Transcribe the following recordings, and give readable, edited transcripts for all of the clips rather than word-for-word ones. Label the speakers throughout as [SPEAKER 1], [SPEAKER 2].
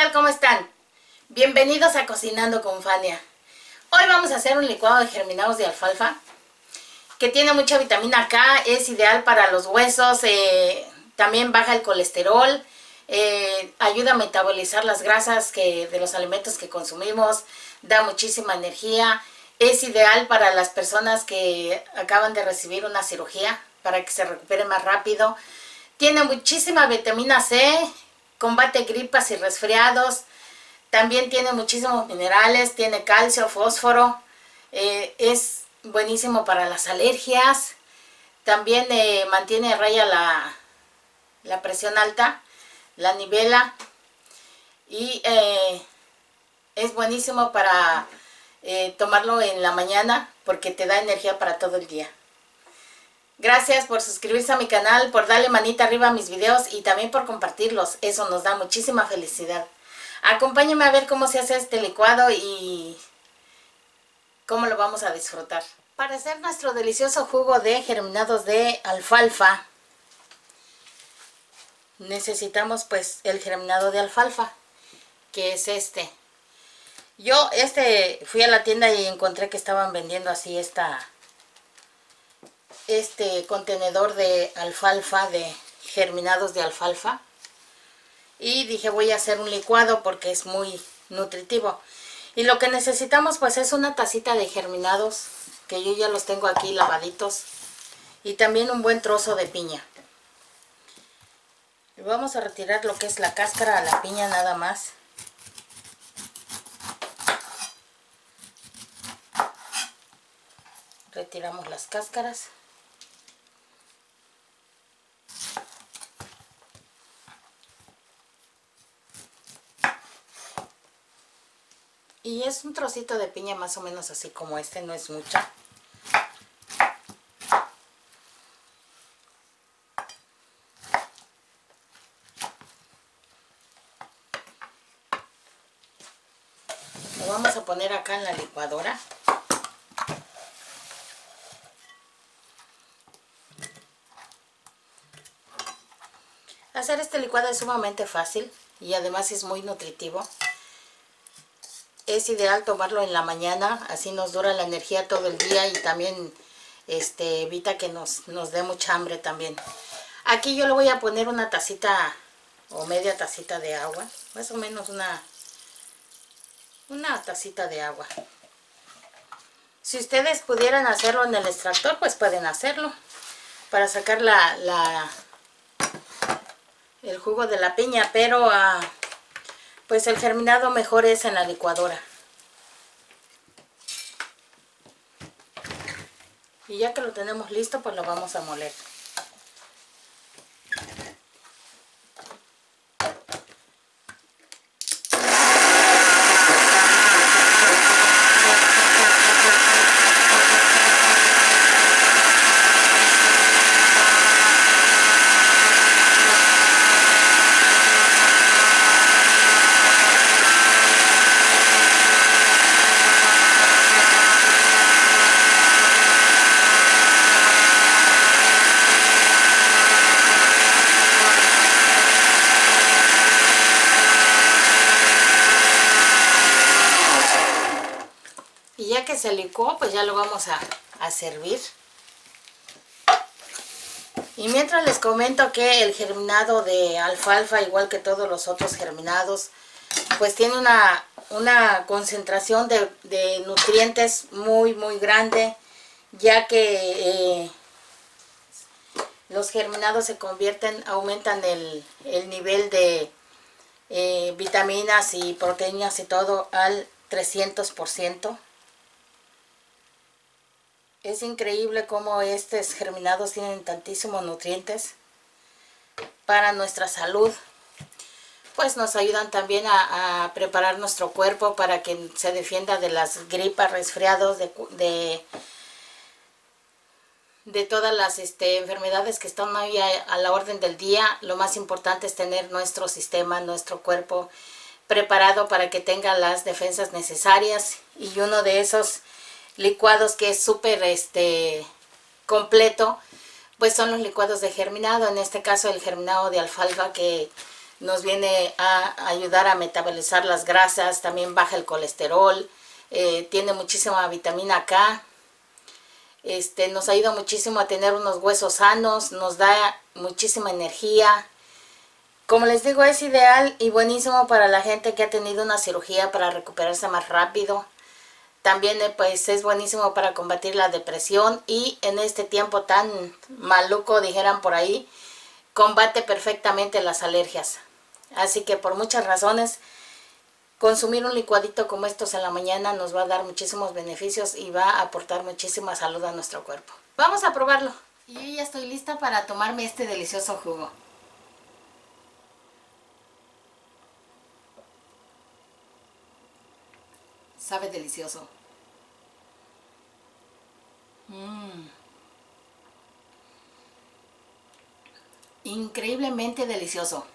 [SPEAKER 1] tal? ¿Cómo están? Bienvenidos a Cocinando con Fania. Hoy vamos a hacer un licuado de germinados de alfalfa que tiene mucha vitamina K, es ideal para los huesos, también baja el colesterol, ayuda a metabolizar las grasas de los alimentos que consumimos, da muchísima energía, es ideal para las personas que acaban de recibir una cirugía para que se recupere más rápido. Tiene muchísima vitamina C, combate gripas y resfriados, también tiene muchísimos minerales, tiene calcio, fósforo, es buenísimo para las alergias, también mantiene a raya la presión alta, la nivela y es buenísimo para tomarlo en la mañana porque te da energía para todo el día. Gracias por suscribirse a mi canal, por darle manita arriba a mis videos y también por compartirlos. Eso nos da muchísima felicidad. Acompáñenme a ver cómo se hace este licuado y cómo lo vamos a disfrutar. Para hacer nuestro delicioso jugo de germinados de alfalfa, necesitamos pues el germinado de alfalfa, que es este. Yo fui a la tienda y encontré que estaban vendiendo así este contenedor de alfalfa, de germinados de alfalfa, y dije voy a hacer un licuado porque es muy nutritivo. Y lo que necesitamos pues es una tacita de germinados, que yo ya los tengo aquí lavaditos, y también un buen trozo de piña. Y vamos a retirar lo que es la cáscara a la piña nada más. Retiramos las cáscaras. Y es un trocito de piña más o menos así como este, no es mucho. Lo vamos a poner acá en la licuadora. Hacer este licuado es sumamente fácil y además es muy nutritivo. Es ideal tomarlo en la mañana, así nos dura la energía todo el día y también evita que nos dé mucha hambre también. Aquí yo le voy a poner una tacita o media tacita de agua, más o menos una tacita de agua. Si ustedes pudieran hacerlo en el extractor, pues pueden hacerlo para sacar el jugo de la piña, pero pues el germinado mejor es en la licuadora. Y ya que lo tenemos listo, pues lo vamos a moler. Y ya que se licuó, pues ya lo vamos a servir. Y mientras les comento que el germinado de alfalfa, igual que todos los otros germinados, pues tiene una concentración de nutrientes muy grande, ya que los germinados aumentan el nivel de vitaminas y proteínas y todo al 300%. Es increíble cómo estos germinados tienen tantísimos nutrientes para nuestra salud. Pues nos ayudan también a preparar nuestro cuerpo para que se defienda de las gripas, resfriados, de todas las enfermedades que están hoy a la orden del día. Lo más importante es tener nuestro sistema, nuestro cuerpo preparado para que tenga las defensas necesarias. Y uno de esos licuados que es súper completo, pues son los licuados de germinado. En este caso el germinado de alfalfa, que nos viene a ayudar a metabolizar las grasas, también baja el colesterol, tiene muchísima vitamina K, nos ayuda muchísimo a tener unos huesos sanos, nos da muchísima energía. Como les digo, es ideal y buenísimo para la gente que ha tenido una cirugía para recuperarse más rápido. También pues es buenísimo para combatir la depresión y en este tiempo tan maluco, dijeran por ahí, combate perfectamente las alergias. Así que por muchas razones, consumir un licuadito como estos en la mañana nos va a dar muchísimos beneficios y va a aportar muchísima salud a nuestro cuerpo. Vamos a probarlo. Y yo ya estoy lista para tomarme este delicioso jugo. Sabe delicioso. Increíblemente delicioso.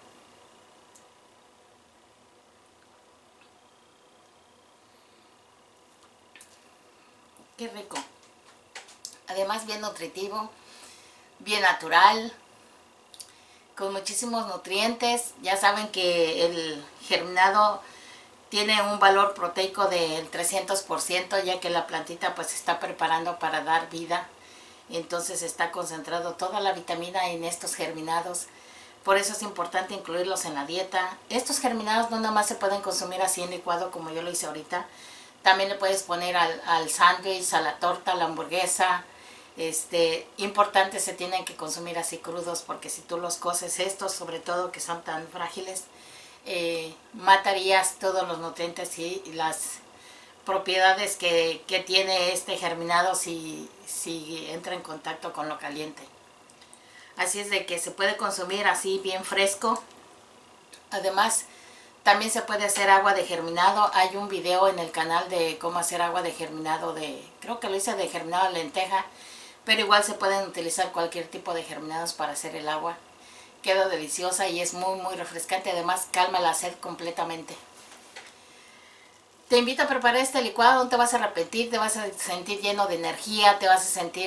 [SPEAKER 1] Qué rico. Además bien nutritivo, bien natural, con muchísimos nutrientes. Ya saben que el germinado tiene un valor proteico del 300%, ya que la plantita pues se está preparando para dar vida. Entonces está concentrado toda la vitamina en estos germinados. Por eso es importante incluirlos en la dieta. Estos germinados no nada más se pueden consumir así en licuado como yo lo hice ahorita. También le puedes poner al sándwich, a la torta, a la hamburguesa. Importante, se tienen que consumir así crudos, porque si tú los coces estos, sobre todo que son tan frágiles, matarías todos los nutrientes y las propiedades que tiene este germinado si entra en contacto con lo caliente. Así es de que se puede consumir así bien fresco. Además, también se puede hacer agua de germinado. Hay un video en el canal de cómo hacer agua de germinado, creo que lo hice de germinado de lenteja, pero igual se pueden utilizar cualquier tipo de germinados para hacer el agua. Queda deliciosa y es muy muy refrescante. Además calma la sed completamente. Te invito a preparar este licuado, no te vas a arrepentir, te vas a sentir lleno de energía, te vas a sentir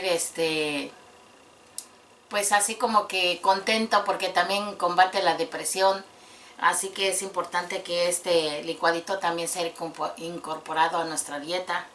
[SPEAKER 1] pues así como que contento, porque también combate la depresión. Así que es importante que este licuadito también sea incorporado a nuestra dieta.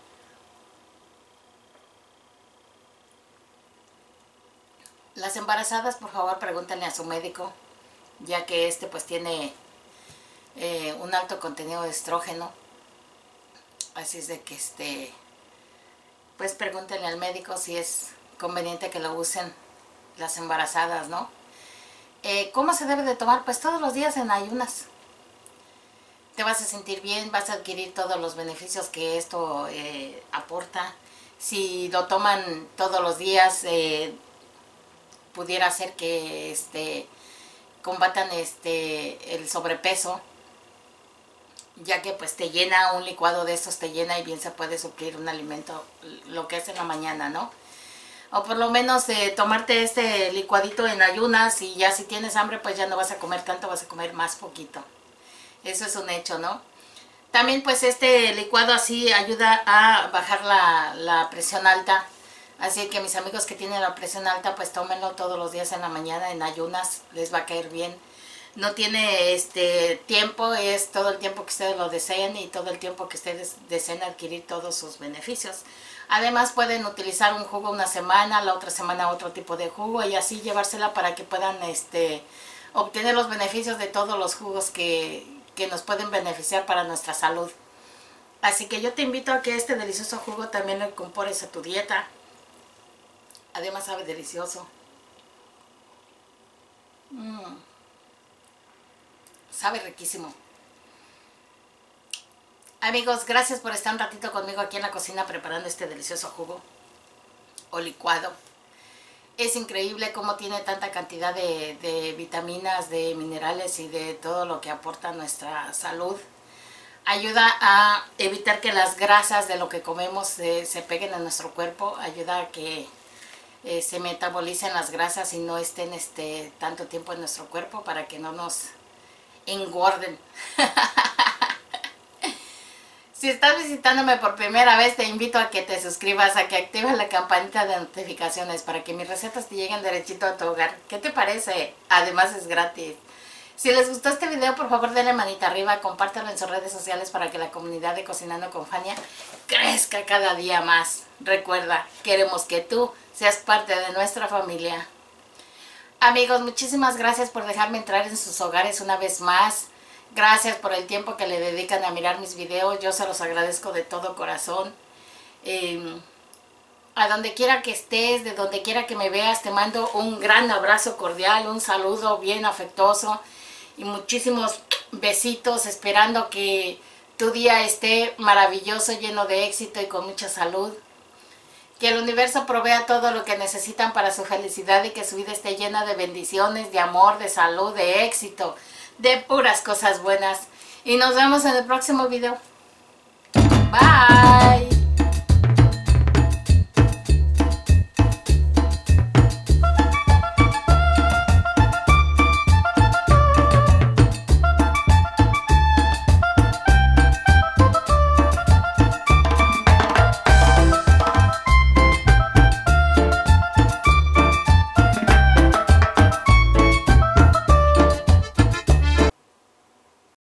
[SPEAKER 1] Las embarazadas, por favor, pregúntenle a su médico, ya que pues tiene un alto contenido de estrógeno. Así es de que pues pregúntenle al médico si es conveniente que lo usen las embarazadas, ¿no? ¿Cómo se debe de tomar? Pues todos los días en ayunas. Te vas a sentir bien, vas a adquirir todos los beneficios que esto aporta. Si lo toman todos los días, pudiera ser que combatan el sobrepeso, ya que pues te llena un licuado de estos, te llena y bien se puede suplir un alimento, lo que es en la mañana, ¿no? O por lo menos tomarte este licuadito en ayunas, y ya si tienes hambre pues ya no vas a comer tanto, vas a comer más poquito. Eso es un hecho, ¿no? También pues este licuado así ayuda a bajar la presión alta. Así que mis amigos que tienen la presión alta, pues tómenlo todos los días en la mañana en ayunas, les va a caer bien. No tiene tiempo, es todo el tiempo que ustedes lo deseen y todo el tiempo que ustedes deseen adquirir todos sus beneficios. Además pueden utilizar un jugo una semana, la otra semana otro tipo de jugo, y así llevársela para que puedan obtener los beneficios de todos los jugos que nos pueden beneficiar para nuestra salud. Así que yo te invito a que este delicioso jugo también lo incorpores a tu dieta. Además sabe delicioso. Sabe riquísimo. Amigos, gracias por estar un ratito conmigo aquí en la cocina preparando este delicioso jugo o licuado. Es increíble cómo tiene tanta cantidad de vitaminas, de minerales y de todo lo que aporta a nuestra salud. Ayuda a evitar que las grasas de lo que comemos se peguen a nuestro cuerpo. Ayuda a que se metabolicen las grasas y no estén tanto tiempo en nuestro cuerpo, para que no nos engorden. Si estás visitándome por primera vez, te invito a que te suscribas, a que actives la campanita de notificaciones para que mis recetas te lleguen derechito a tu hogar. ¿Qué te parece? Además es gratis. Si les gustó este video, por favor denle manita arriba, compártanlo en sus redes sociales para que la comunidad de Cocinando con Fania crezca cada día más. Recuerda, queremos que tú seas parte de nuestra familia. Amigos, muchísimas gracias por dejarme entrar en sus hogares una vez más. Gracias por el tiempo que le dedican a mirar mis videos. Yo se los agradezco de todo corazón. A donde quiera que estés, de donde quiera que me veas, te mando un gran abrazo cordial, un saludo bien afectuoso y muchísimos besitos, esperando que tu día esté maravilloso, lleno de éxito y con mucha salud. Que el universo provea todo lo que necesitan para su felicidad y que su vida esté llena de bendiciones, de amor, de salud, de éxito, de puras cosas buenas. Y nos vemos en el próximo video. Bye.